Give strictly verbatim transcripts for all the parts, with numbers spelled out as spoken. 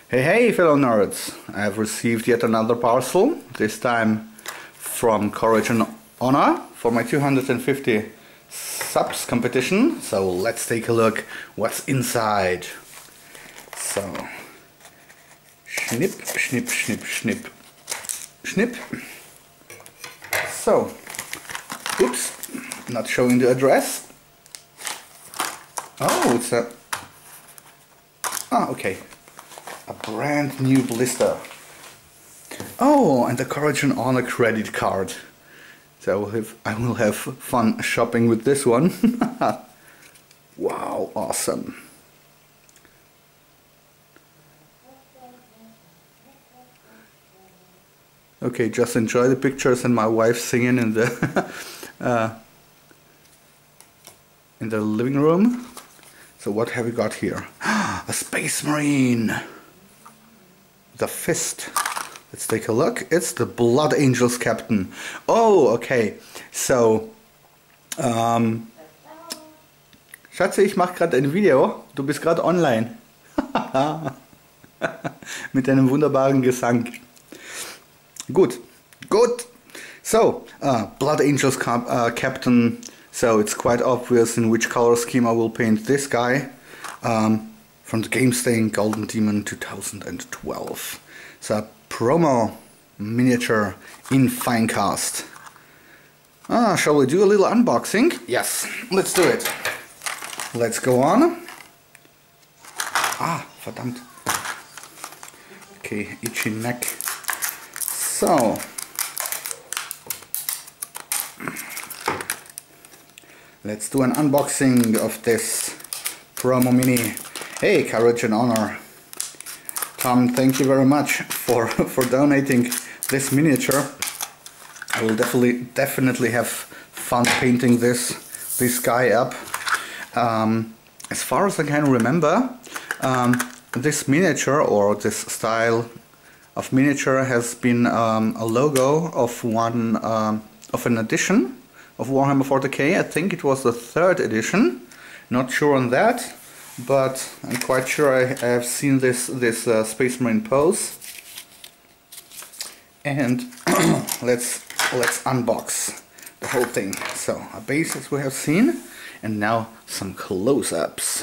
Hey, hey, fellow nerds! I have received yet another parcel, this time from Courage and Honor for my two hundred fifty subs competition. So let's take a look what's inside. So, snip, snip, snip, snip, snip. So, oops, not showing the address. Oh, it's a... Ah, okay. A brand new blister. Oh, and the Courage and Honor credit card. So I will have, I will have fun shopping with this one. Wow, awesome. Okay, just enjoy the pictures and my wife singing in the uh, in the living room. So what have we got here? A Space Marine. The fist. Let's take a look. It's the Blood Angels captain. Oh, okay. So, ähm, Schatze, ich mache gerade ein Video. Du bist gerade online. Mit einem wunderbaren Gesang. Gut, gut. So, uh, Blood Angels cap uh, captain. So it's quite obvious in which color scheme I will paint this guy. Um, From the Game Stain Golden Demon two thousand twelve. It's a promo miniature in Finecast. Ah, shall we do a little unboxing? Yes, let's do it. Let's go on. Ah, verdammt. Okay, itchy neck. So. Let's do an unboxing of this promo mini. Hey, Courage and Honor. Tom, thank you very much for for donating this miniature. I will definitely definitely have fun painting this this guy up. Um, as far as I can remember, um, this miniature or this style of miniature has been um, a logo of one um, of an edition of Warhammer forty K. I think it was the third edition. Not sure on that. But I'm quite sure I, I have seen this this uh, Space Marine pose, and let's let's unbox the whole thing. So a base as we have seen, and now some close-ups.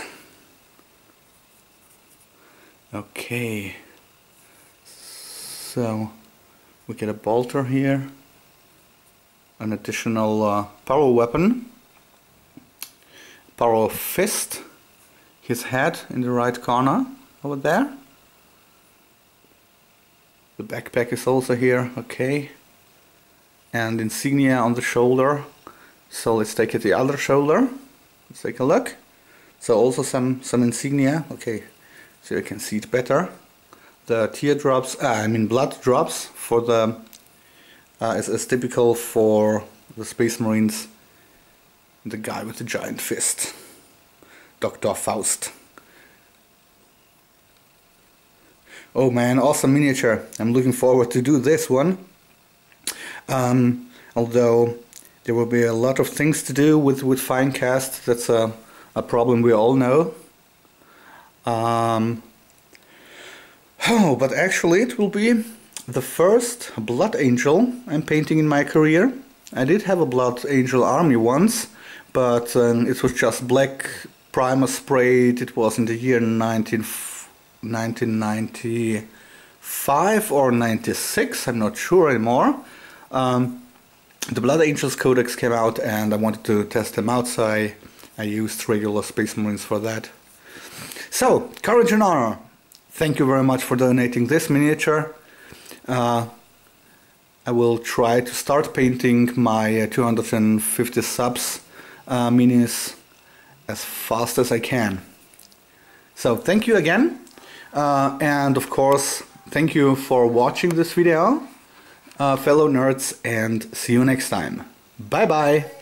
Okay, so we get a bolter here, an additional uh, power weapon, power fist. His head in the right corner over there. The backpack is also here, okay. And insignia on the shoulder. So let's take it the other shoulder. Let's take a look. So also some some insignia, okay. So you can see it better. The teardrops, ah, I mean blood drops for the uh, is, is typical for the Space Marines. The guy with the giant fist. Doctor Faust. Oh man, awesome miniature. I'm looking forward to do this one. Um, although there will be a lot of things to do with, with Finecast. That's a, a problem we all know. Um, oh, but actually it will be the first Blood Angel I'm painting in my career. I did have a Blood Angel army once, but um, it was just black primer sprayed. It was in the year nineteen ninety-five or ninety-six, I'm not sure anymore. Um, the Blood Angels Codex came out and I wanted to test them out, so I, I used regular Space Marines for that. So, Courage and Honor, thank you very much for donating this miniature. Uh, I will try to start painting my uh, two hundred fifty subs uh, minis as fast as I can. So thank you again, uh, and of course thank you for watching this video, uh, fellow nerds, and see you next time. Bye bye!